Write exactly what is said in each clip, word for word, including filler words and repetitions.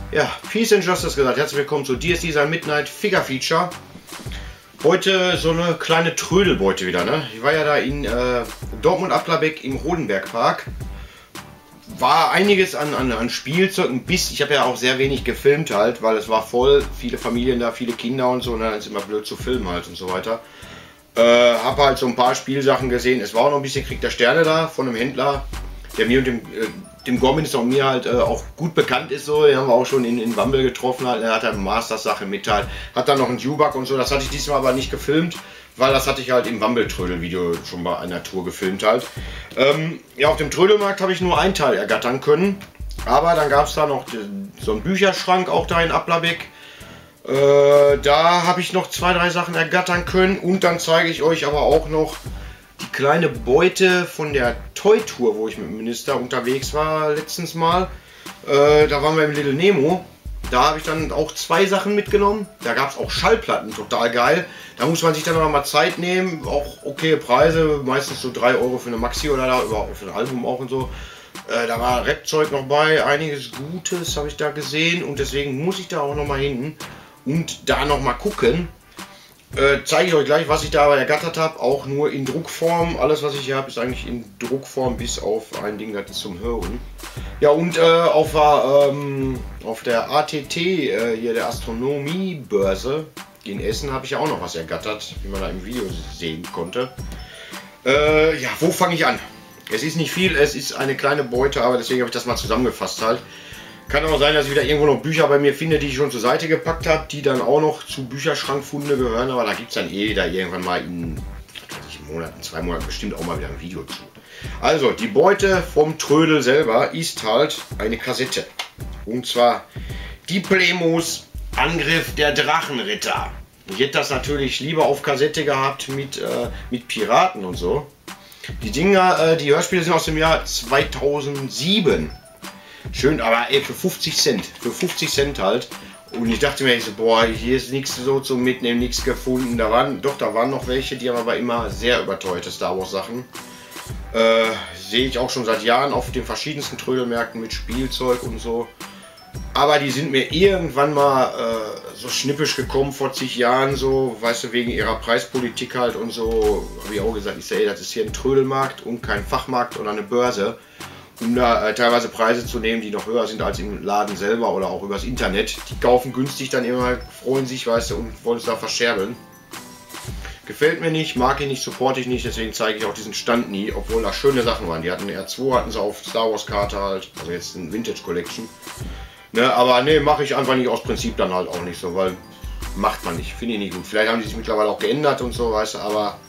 Ja, Peace and Justice gesagt. Herzlich willkommen zu D S Design Midnight Figure Feature. Heute so eine kleine Trödelbeute wieder. Ne? Ich war ja da in äh, Dortmund-Applerbeck im Rodenberg-Park. War einiges an, an, an Spielzeug, ein bisschen. Ich habe ja auch sehr wenig gefilmt halt, weil es war voll, viele Familien da, viele Kinder und so. Und dann ist immer blöd zu filmen halt und so weiter. Äh, habe halt so ein paar Spielsachen gesehen. Es war auch noch ein bisschen Krieg der Sterne da von einem Händler, der mir und dem, äh, dem Gorminister und mir halt äh, auch gut bekannt ist. So, den haben wir auch schon in, in Wambel getroffen. Halt. Er hat halt Masters-Sache mit halt. Hat dann noch einen Dewback und so. Das hatte ich diesmal aber nicht gefilmt, weil das hatte ich halt im Wambel-Trödel-Video schon bei einer Tour gefilmt halt. Ähm, ja, auf dem Trödelmarkt habe ich nur ein Teil ergattern können. Aber dann gab es da noch so einen Bücherschrank auch da in Applerbeck. Äh, da habe ich noch zwei, drei Sachen ergattern können. Und dann zeige ich euch aber auch noch die kleine Beute von der Toy Tour, wo ich mit dem Minister unterwegs war letztens mal. Äh, da waren wir im Little Nemo. Da habe ich dann auch zwei Sachen mitgenommen. Da gab es auch Schallplatten, total geil. Da muss man sich dann noch mal Zeit nehmen. Auch okay Preise, meistens so drei Euro für eine Maxi oder da, überhaupt für ein Album auch und so. Äh, da war Rap-Zeug noch bei, einiges Gutes habe ich da gesehen. Und deswegen muss ich da auch noch mal hin und da noch mal gucken. Äh, zeige ich euch gleich, was ich da ergattert habe. Auch nur in Druckform. Alles, was ich hier habe, ist eigentlich in Druckform, bis auf ein Ding, das ist zum Hören. Ja, und äh, auf, ähm, auf der A T T, äh, hier der Astronomiebörse in Essen, habe ich ja auch noch was ergattert, wie man da im Video sehen konnte. Äh, ja, wo fange ich an? Es ist nicht viel, es ist eine kleine Beute, aber deswegen habe ich das mal zusammengefasst halt. Kann aber sein, dass ich wieder irgendwo noch Bücher bei mir finde, die ich schon zur Seite gepackt habe, die dann auch noch zu Bücherschrankfunde gehören, aber da gibt es dann eh da irgendwann mal in, in Monaten, zwei Monaten bestimmt auch mal wieder ein Video zu. Also, die Beute vom Trödel selber ist halt eine Kassette. Und zwar die Plemos Angriff der Drachenritter. Ich hätte das natürlich lieber auf Kassette gehabt mit, äh, mit Piraten und so. Die Dinger, äh, die Hörspiele sind aus dem Jahr zweitausendsieben. Schön, aber ey, für fünfzig Cent. Für fünfzig Cent halt. Und ich dachte mir, ich so, boah, hier ist nichts so zum Mitnehmen, nichts gefunden. Da waren, doch, da waren noch welche, die haben aber immer sehr überteuerte Star Wars Sachen. Äh, sehe ich auch schon seit Jahren auf den verschiedensten Trödelmärkten mit Spielzeug und so. Aber die sind mir irgendwann mal äh, so schnippisch gekommen vor zig Jahren, so, weißt du, wegen ihrer Preispolitik halt und so. Habe ich auch gesagt, ich sehe, das ist hier ein Trödelmarkt und kein Fachmarkt oder eine Börse. Um da äh, teilweise Preise zu nehmen, die noch höher sind als im Laden selber oder auch übers Internet. Die kaufen günstig dann immer, freuen sich, weißt du, und wollen es da verscherbeln. Gefällt mir nicht, mag ich nicht, supporte ich nicht, deswegen zeige ich auch diesen Stand nie, obwohl da schöne Sachen waren. Die hatten R zwei, hatten sie auf Star Wars Karte halt, also jetzt ein Vintage Collection. Ne, aber ne, mache ich einfach nicht aus Prinzip dann halt auch nicht so, weil macht man nicht, finde ich nicht gut. Vielleicht haben die sich mittlerweile auch geändert und so, weißt du, aber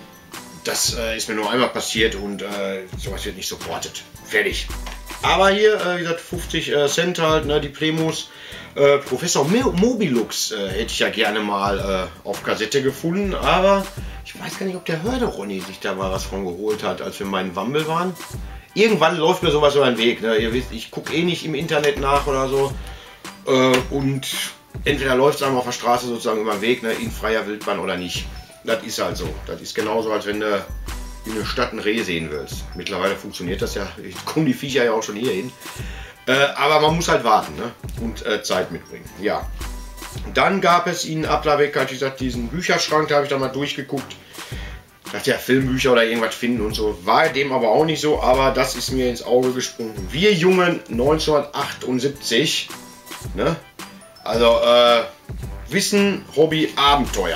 das äh, ist mir nur einmal passiert und äh, sowas wird nicht supportet. Fertig. Aber hier, äh, wie gesagt, fünfzig äh, Cent halt, ne, die Plemos. Äh, Professor Mo Mobilux äh, hätte ich ja gerne mal äh, auf Kassette gefunden, aber ich weiß gar nicht, ob der Hörde-Ronny sich da mal was von geholt hat, als wir mal in Wambel waren. Irgendwann läuft mir sowas über den Weg. Ne? Ihr wisst, ich gucke eh nicht im Internet nach oder so. Äh, und entweder läuft es einem auf der Straße sozusagen über den Weg, ne, in freier Wildbahn oder nicht. Das ist halt so. Das ist genauso, als wenn du in der Stadt ein Reh sehen willst. Mittlerweile funktioniert das ja. Ich komme die Viecher ja auch schon hier hin. Äh, aber man muss halt warten, ne? Und äh, Zeit mitbringen. Ja. Dann gab es in Applerbeck, wie gesagt, diesen Bücherschrank. Da habe ich da mal durchgeguckt. Ich dachte ja, Filmbücher oder irgendwas finden und so. War dem aber auch nicht so. Aber das ist mir ins Auge gesprungen. Wir Jungen neunzehnhundertachtundsiebzig. Ne? Also, äh, Wissen, Hobby, Abenteuer.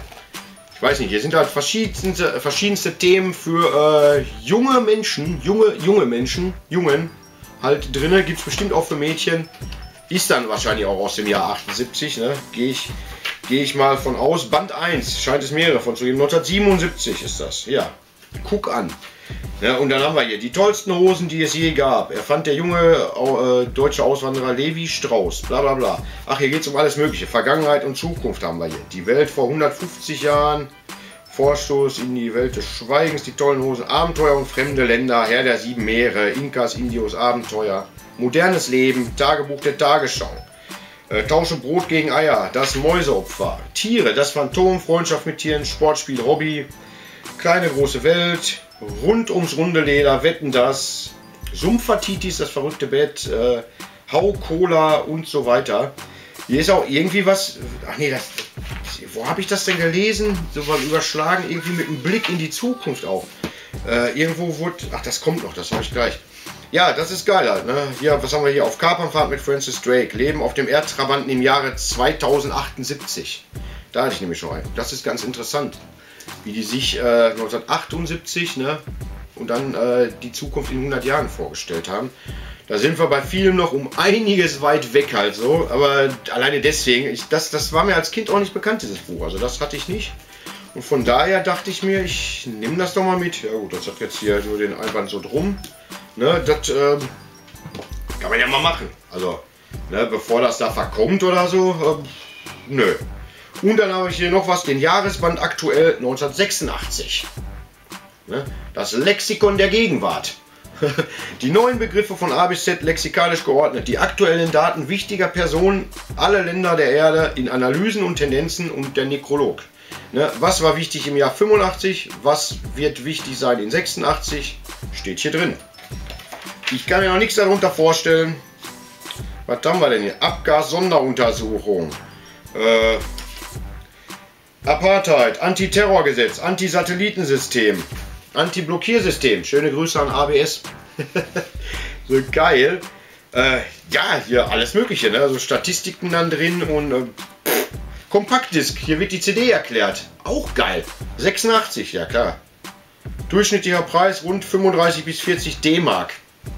Ich weiß nicht, hier sind halt verschiedenste, verschiedenste Themen für äh, junge Menschen, junge, junge Menschen, Jungen halt drinne, gibt es bestimmt auch für Mädchen. Ist dann wahrscheinlich auch aus dem Jahr achtundsiebzig, ne? Gehe ich, geh ich mal von aus. Band eins, scheint es mehrere von zu geben, neunzehnhundertsiebenundsiebzig ist das, ja. Guck an. Ja, und dann haben wir hier die tollsten Hosen, die es je gab. Erfand der junge äh, deutsche Auswanderer Levi Strauss, bla bla bla. Ach, hier geht es um alles Mögliche. Vergangenheit und Zukunft haben wir hier. Die Welt vor hundertfünfzig Jahren. Vorstoß in die Welt des Schweigens, die tollen Hosen, Abenteuer und fremde Länder, Herr der sieben Meere, Inkas, Indios, Abenteuer, modernes Leben, Tagebuch der Tagesschau, äh, Tausche Brot gegen Eier, das Mäuseopfer, Tiere, das Phantom, Freundschaft mit Tieren, Sportspiel, Hobby, kleine große Welt, rund ums runde Leder, Wetten das, Sumpfertitis, das verrückte Bett, äh, Hau Cola und so weiter. Hier ist auch irgendwie was, ach nee, das, wo habe ich das denn gelesen? So was überschlagen, irgendwie mit einem Blick in die Zukunft auch. Äh, irgendwo wurde, ach das kommt noch, das habe ich gleich. Ja, das ist geil halt, ne? Hier, was haben wir hier? Auf Kapernfahrt mit Francis Drake. Leben auf dem Erdtrabanten im Jahre zweitausendachtundsiebzig. Da hatte ich nämlich schon einen. Das ist ganz interessant, wie die sich äh, neunzehnhundertachtundsiebzig, ne? Und dann äh, die Zukunft in hundert Jahren vorgestellt haben. Da sind wir bei vielen noch um einiges weit weg halt so. Aber alleine deswegen, ich, das, das war mir als Kind auch nicht bekannt, dieses Buch. Also das hatte ich nicht. Und von daher dachte ich mir, ich nehme das doch mal mit. Ja gut, das hat jetzt hier nur den Einband so drum. Ne, das ähm, kann man ja mal machen. Also, ne, bevor das da verkommt oder so, ähm, nö. Und dann habe ich hier noch was, den Jahresband aktuell neunzehnhundertsechsundachtzig. Ne, das Lexikon der Gegenwart. Die neuen Begriffe von A bis Z lexikalisch geordnet, die aktuellen Daten wichtiger Personen aller Länder der Erde in Analysen und Tendenzen und der Nekrolog. Ne, was war wichtig im Jahr fünfundachtzig, was wird wichtig sein in sechsundachtzig, steht hier drin. Ich kann mir noch nichts darunter vorstellen. Was haben wir denn hier? Abgas-Sonderuntersuchung. Äh, Apartheid, Antiterrorgesetz, Anti-Satellitensystem, Anti-Blockiersystem. Schöne Grüße an A B S. So geil. Äh, ja, hier alles Mögliche. Ne? Also Statistiken dann drin und äh, pff, Kompaktdisk. Hier wird die C D erklärt. Auch geil. sechsundachtzig, ja klar. Durchschnittlicher Preis rund fünfunddreißig bis vierzig D-Mark.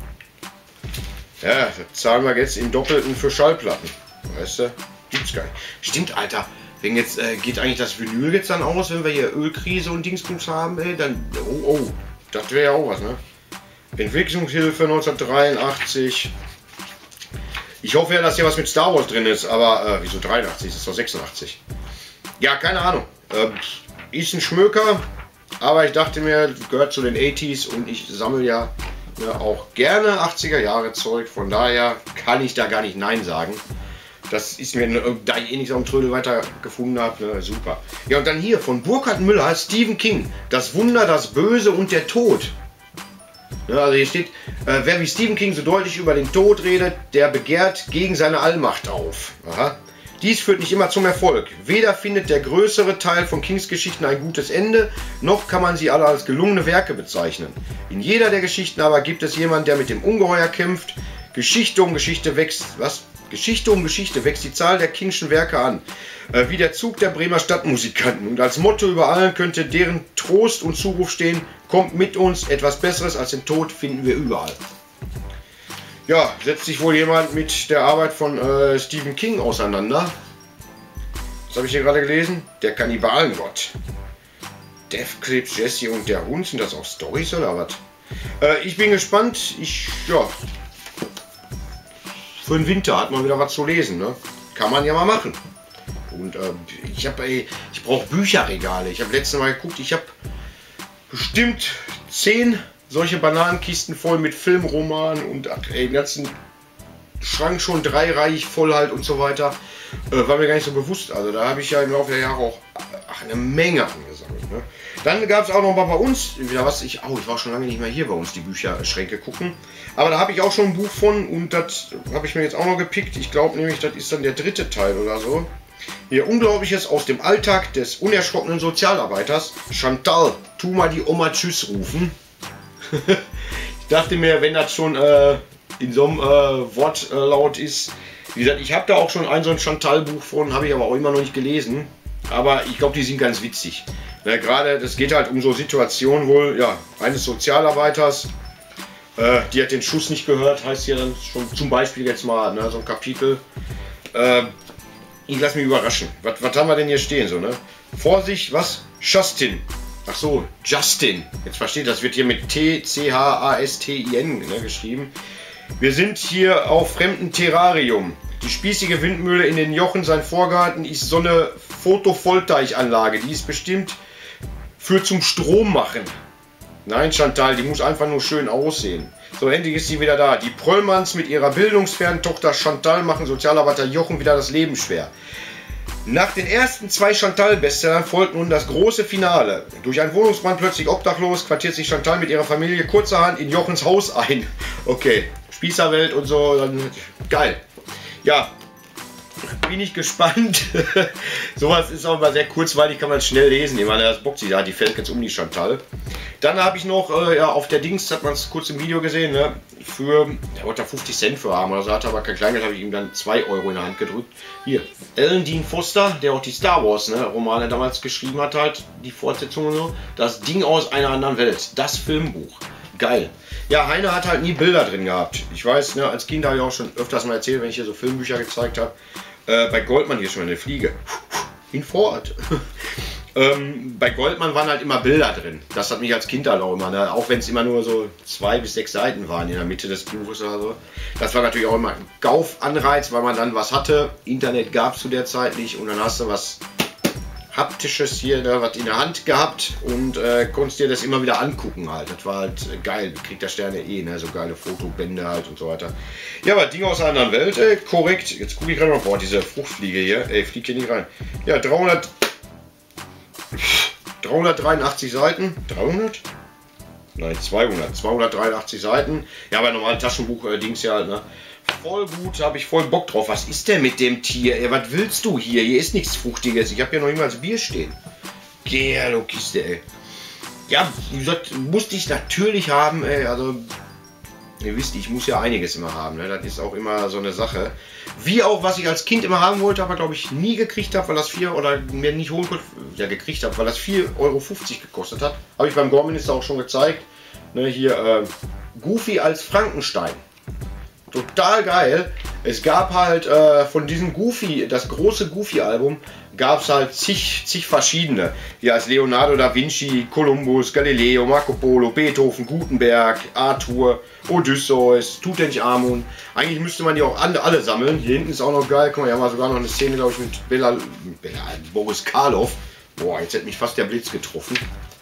Ja, das zahlen wir jetzt in Doppelten für Schallplatten. Weißt du? Gibt's gar nicht. Stimmt, Alter. Wenn jetzt äh, geht eigentlich das Vinyl jetzt dann aus, wenn wir hier Ölkrise und Dingsbums haben, ey, dann. Oh, oh. Das wäre ja auch was, ne? Entwicklungshilfe neunzehnhundertdreiundachtzig. Ich hoffe ja, dass hier was mit Star Wars drin ist, aber äh, wieso dreiundachtzig? Das ist doch sechsundachtzig. Ja, keine Ahnung. Ähm, ist ein Schmöker, aber ich dachte mir, gehört zu den achtziger und ich sammle ja. Ja, auch gerne achtziger Jahre Zeug, von daher kann ich da gar nicht Nein sagen. Das ist mir, da ich eh nichts auf dem Trödel weiter gefunden habe, ne, super. Ja, und dann hier von Burkhard Müller, Stephen King, Das Wunder, das Böse und der Tod. Ja, also hier steht, äh, wer wie Stephen King so deutlich über den Tod redet, der begehrt gegen seine Allmacht auf. Aha. Dies führt nicht immer zum Erfolg. Weder findet der größere Teil von Kings Geschichten ein gutes Ende, noch kann man sie alle als gelungene Werke bezeichnen. In jeder der Geschichten aber gibt es jemanden, der mit dem Ungeheuer kämpft. Geschichte um Geschichte wächst, was? Geschichte um Geschichte wächst die Zahl der Kingschen Werke an, äh, wie der Zug der Bremer Stadtmusikanten. Und als Motto über allen könnte deren Trost und Zuruf stehen, kommt mit uns, etwas Besseres als den Tod finden wir überall. Ja, setzt sich wohl jemand mit der Arbeit von äh, Stephen King auseinander. Was habe ich hier gerade gelesen? Der Kannibalengott. Death Clips, Jesse und der Hund. Sind das auch Storys oder was? Äh, ich bin gespannt. Ich, ja. Für den Winter hat man wieder was zu lesen, ne? Kann man ja mal machen. Und äh, ich habe, ich brauche Bücherregale. Ich habe letztes Mal geguckt, ich habe bestimmt zehn solche Bananenkisten voll mit Filmromanen und ey, den ganzen Schrank schon dreireihig voll halt und so weiter. Äh, war mir gar nicht so bewusst. Also da habe ich ja im Laufe der Jahre auch ach, eine Menge angesammelt. Ne? Dann gab es auch noch mal bei uns wieder was. Ich, oh, ich war schon lange nicht mehr hier bei uns, die Bücherschränke gucken. Aber da habe ich auch schon ein Buch von und das habe ich mir jetzt auch noch gepickt. Ich glaube nämlich, das ist dann der dritte Teil oder so. Hier Unglaubliches aus dem Alltag des unerschrockenen Sozialarbeiters. Chantal, tu mal die Oma Tschüss rufen. Ich dachte mir, wenn das schon äh, in so einem äh, Wortlaut äh, ist. Wie gesagt, ich habe da auch schon ein so ein Chantal-Buch von, habe ich aber auch immer noch nicht gelesen. Aber ich glaube, die sind ganz witzig. Ja, gerade, das geht halt um so Situationen wohl, ja, eines Sozialarbeiters. Äh, die hat den Schuss nicht gehört, heißt hier dann schon zum Beispiel jetzt mal, ne, so ein Kapitel. Äh, ich lasse mich überraschen. Was, was haben wir denn hier stehen? So, ne? Vorsicht, was? Justin. Ach so, Justin. Jetzt versteht, das wird hier mit T C H A S T I N ne, geschrieben. Wir sind hier auf fremdem Terrarium. Die spießige Windmühle in den Jochen, sein Vorgarten, ist so eine Photovoltaikanlage. Die ist bestimmt für zum Strom machen. Nein, Chantal, die muss einfach nur schön aussehen. So, endlich ist sie wieder da. Die Pröllmanns mit ihrer bildungsfernen Tochter Chantal machen Sozialarbeiter Jochen wieder das Leben schwer. Nach den ersten zwei Chantal-Bestsellern folgt nun das große Finale. Durch einen Wohnungsbrand plötzlich obdachlos, quartiert sich Chantal mit ihrer Familie kurzerhand in Jochens Haus ein. Okay, Spießerwelt und so, dann geil. Ja, bin ich gespannt. Sowas ist auch mal sehr kurzweilig, kann man schnell lesen. Ich meine, das Boxy, ja, die fällt jetzt um die Chantal. Dann habe ich noch, äh, ja, auf der Dings, hat man es kurz im Video gesehen, ne, für, der wollte da fünfzig Cent für haben, oder so, hatte aber kein Kleingeld, habe ich ihm dann zwei Euro in der Hand gedrückt. Hier, Alan Dean Foster, der auch die Star Wars, ne, Romane damals geschrieben hat, halt, die Fortsetzung und so. Das Ding aus einer anderen Welt, das Filmbuch. Geil. Ja, Heine hat halt nie Bilder drin gehabt. Ich weiß, ne, als Kind habe ich auch schon öfters mal erzählt, wenn ich hier so Filmbücher gezeigt habe. Äh, bei Goldmann hier schon eine Fliege. In Vorort. ähm, bei Goldmann waren halt immer Bilder drin. Das hat mich als Kind halt auch immer, ne? Auch wenn es immer nur so zwei bis sechs Seiten waren in der Mitte des Buches oder so. Das war natürlich auch immer ein Kaufanreiz, weil man dann was hatte. Internet gab es zu der Zeit nicht und dann hast du was Haptisches hier, ne, was in der Hand gehabt und äh, konntest dir das immer wieder angucken halt. Das war halt äh, geil. Kriegt der Sterne eh, ne, so geile Fotobände halt und so weiter. Ja, aber Ding aus einer anderen Welt, äh, korrekt. Jetzt gucke ich gerade noch, boah, diese Fruchtfliege hier, ey, fliegt hier nicht rein. Ja, dreihundert, dreihundertdreiundachtzig Seiten, dreihundert? Nein, zweihundert, zweihundertdreiundachtzig Seiten. Ja, bei normalen Taschenbuch äh, Dings ja halt, ne. Voll gut, habe ich voll Bock drauf. Was ist denn mit dem Tier? Ey, was willst du hier? Hier ist nichts Fruchtiges. Ich habe hier noch niemals Bier stehen. Geh, du Kiste, ey. Ja, wie gesagt, musste ich natürlich haben, ey. Also, ihr wisst, ich muss ja einiges immer haben. Ne? Das ist auch immer so eine Sache. Wie auch, was ich als Kind immer haben wollte, aber glaube ich nie gekriegt habe, weil das vier oder mir nicht holen konnte, ja, gekriegt habe, weil das vier Euro fünfzig gekostet hat. Habe ich beim Gorminister auch schon gezeigt. Ne, hier, äh, Goofy als Frankenstein. Total geil. Es gab halt äh, von diesem Goofy, das große Goofy-Album, gab es halt zig, zig verschiedene. Hier als Leonardo da Vinci, Kolumbus, Galileo, Marco Polo, Beethoven, Gutenberg, Arthur, Odysseus, Tutanchamun. Eigentlich müsste man die auch alle, alle sammeln. Hier hinten ist auch noch geil. Guck mal, hier haben wir sogar noch eine Szene, glaube ich, mit Bela, Bela, Boris Karloff. Boah, jetzt hätte mich fast der Blitz getroffen.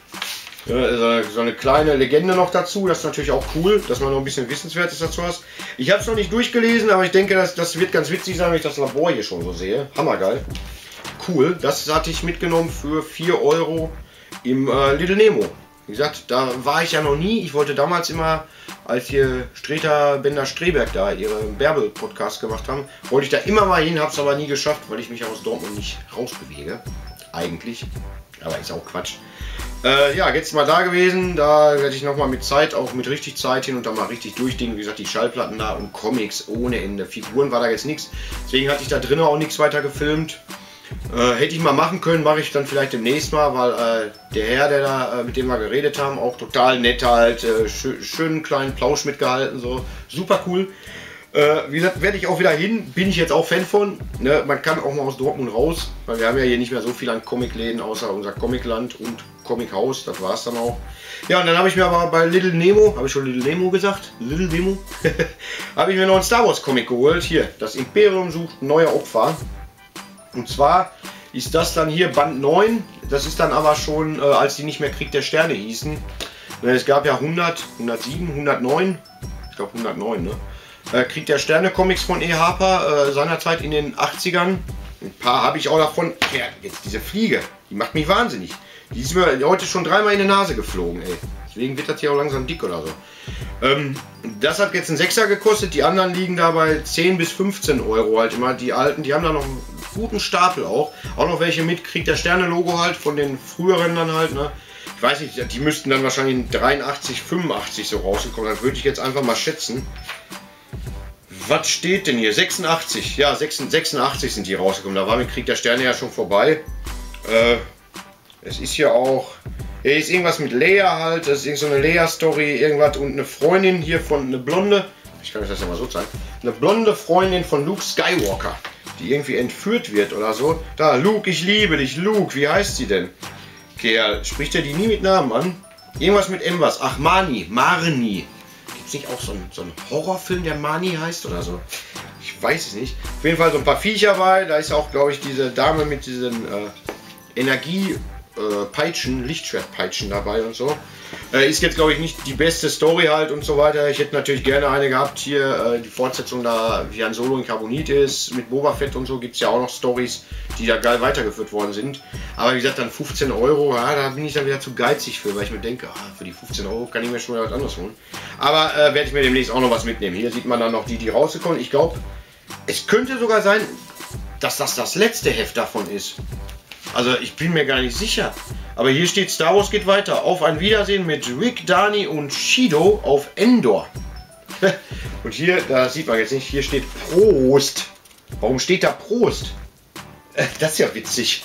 Ja, so eine kleine Legende noch dazu, das ist natürlich auch cool, dass man noch ein bisschen Wissenswertes dazu hat. Ich habe es noch nicht durchgelesen, aber ich denke, das, das wird ganz witzig sein, wenn ich das Labor hier schon so sehe. Hammergeil. Cool, das hatte ich mitgenommen für vier Euro im äh, Little Nemo. Wie gesagt, da war ich ja noch nie. Ich wollte damals immer, als hier Streter, Bender, Streberg da ihre Bärbel-Podcast gemacht haben, wollte ich da immer mal hin, habe es aber nie geschafft, weil ich mich aus Dortmund nicht rausbewege. Eigentlich. Aber ist auch Quatsch. Äh, ja, jetzt mal da gewesen, da werde ich nochmal mit Zeit, auch mit richtig Zeit hin und dann mal richtig durchdingen. Wie gesagt, die Schallplatten da und Comics ohne Ende. Figuren war da jetzt nichts. Deswegen hatte ich da drinnen auch nichts weiter gefilmt. Äh, hätte ich mal machen können, mache ich dann vielleicht demnächst mal, weil äh, der Herr, der da, äh, mit dem wir geredet haben, auch total nett halt, äh, schön, schönen kleinen Plausch mitgehalten, so. Super cool. Äh, wie gesagt, werde ich auch wieder hin, bin ich jetzt auch Fan von. Ne? Man kann auch mal aus Dortmund raus, weil wir haben ja hier nicht mehr so viel an Comicläden, außer unser Comicland und Comichaus, das war es dann auch. Ja, und dann habe ich mir aber bei Little Nemo, habe ich schon Little Nemo gesagt? Little Nemo? habe ich mir noch einen Star Wars Comic geholt. Hier, das Imperium sucht neue Opfer. Und zwar ist das dann hier Band neun. Das ist dann aber schon, äh, als die nicht mehr Krieg der Sterne hießen. Ne, es gab ja hundert, hundertsieben, hundertneun. Ich glaube hundertneun, ne? Äh, Krieg der Sterne Comics von E. Harper, äh, seinerzeit in den achtzigern. Ein paar habe ich auch davon. Ja, jetzt diese Fliege, die macht mich wahnsinnig. Die ist mir heute schon dreimal in die Nase geflogen, ey. Deswegen wird das hier auch langsam dick oder so. Ähm, das hat jetzt einen Sechser gekostet, die anderen liegen da bei zehn bis fünfzehn Euro halt immer. Die alten, die haben da noch einen guten Stapel auch. Auch noch welche mit Krieg der Sterne Logo halt, von den früheren dann halt, ne. Ich weiß nicht, die müssten dann wahrscheinlich in dreiundachtzig, fünfundachtzig so rausgekommen. Das würde ich jetzt einfach mal schätzen. Was steht denn hier? sechsundachtzig. Ja, sechsundachtzig sind die rausgekommen. Da war mit Krieg der Sterne ja schon vorbei. Äh, es ist hier auch... Hier ist irgendwas mit Leia halt. Das ist irgend so eine Leia-Story. Irgendwas und eine Freundin hier von... Eine blonde... Ich kann euch das ja mal so zeigen. Eine blonde Freundin von Luke Skywalker. Die irgendwie entführt wird oder so. Da, Luke, ich liebe dich. Luke, wie heißt sie denn? Kerl, spricht er die nie mit Namen an? Irgendwas mit M was. Ach, Mani. Marni. Nicht auch so ein, so ein Horrorfilm, der Mani heißt oder so? Ich weiß es nicht. Auf jeden Fall so ein paar Viecher bei. Da ist auch, glaube ich, diese Dame mit diesen äh, Energiepeitschen, äh, Lichtschwertpeitschen dabei und so. Äh, ist jetzt, glaube ich, nicht die beste Story halt und so weiter. Ich hätte natürlich gerne eine gehabt hier, äh, die Fortsetzung da, wie Han Solo in Carbonit ist, mit Boba Fett und so, gibt es ja auch noch Stories, die da geil weitergeführt worden sind. Aber wie gesagt, dann fünfzehn Euro, ja, da bin ich dann wieder zu geizig für, weil ich mir denke, ah, für die fünfzehn Euro kann ich mir schon was anderes holen. Aber äh, werde ich mir demnächst auch noch was mitnehmen. Hier sieht man dann noch die, die rausgekommen. Ich glaube, es könnte sogar sein, dass das das letzte Heft davon ist. Also ich bin mir gar nicht sicher. Aber hier steht, Star Wars geht weiter. Auf ein Wiedersehen mit Rick, Dani und Shido auf Endor. Und hier, das sieht man jetzt nicht, hier steht Prost. Warum steht da Prost? Das ist ja witzig.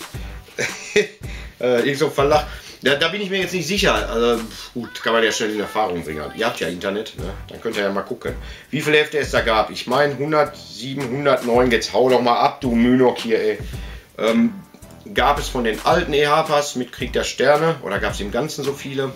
äh, irgend so ein Verlag. Da, da bin ich mir jetzt nicht sicher. Also gut, kann man ja schnell in Erfahrung bringen. Ihr habt ja Internet, ne? Dann könnt ihr ja mal gucken, wie viele Hefte es da gab. Ich meine hundertsieben, hundertneun. Jetzt hau doch mal ab, du Mynok hier, ey. Ähm, Gab es von den alten E H Pass mit Krieg der Sterne oder gab es im Ganzen so viele?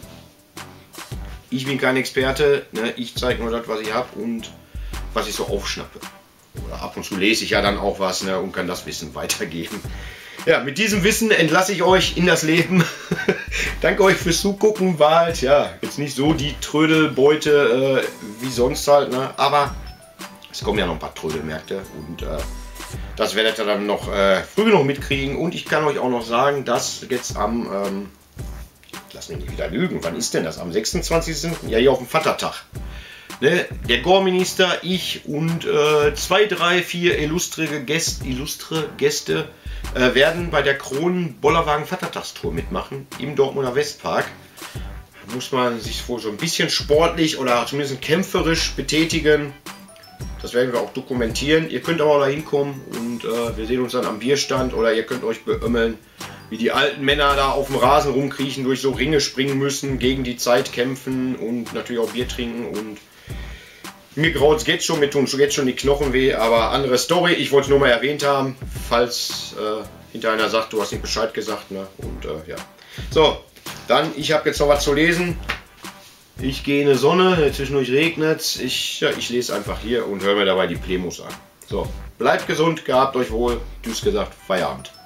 Ich bin kein Experte, ne? Ich zeige nur das, was ich habe und was ich so aufschnappe. Oder ab und zu lese ich ja dann auch was, ne? Und kann das Wissen weitergeben. Ja, mit diesem Wissen entlasse ich euch in das Leben. Danke euch fürs Zugucken. War halt, ja, jetzt nicht so die Trödelbeute äh, wie sonst halt, ne? Aber es kommen ja noch ein paar Trödelmärkte und äh, das werdet ihr dann noch äh, früh genug mitkriegen. Und ich kann euch auch noch sagen, dass jetzt am, ähm, lass mich nicht wieder lügen, wann ist denn das? Am sechsundzwanzigsten Ja, hier auf dem Vatertag. Ne? Der Gore-Minister, ich und äh, zwei, drei, vier illustre Gäste, illustre Gäste äh, werden bei der Kronen-Bollerwagen-Vatertagstour mitmachen im Dortmunder Westpark. Da muss man sich wohl so ein bisschen sportlich oder zumindest kämpferisch betätigen. Das werden wir auch dokumentieren. Ihr könnt aber da hinkommen und äh, wir sehen uns dann am Bierstand oder ihr könnt euch beömmeln, wie die alten Männer da auf dem Rasen rumkriechen, durch so Ringe springen müssen, gegen die Zeit kämpfen und natürlich auch Bier trinken. Und mir graut es jetzt schon, mir tun jetzt schon die Knochen weh, aber andere Story. Ich wollte es nur mal erwähnt haben, falls äh, hinter einer sagt, du hast nicht Bescheid gesagt. Ne? Und äh, ja. So, dann, ich habe jetzt noch was zu lesen. Ich gehe in die Sonne, zwischendurch regnet es. Ich, ja, ich lese einfach hier und höre mir dabei die Plemos an. So, bleibt gesund, gehabt euch wohl. Tschüss gesagt, Feierabend.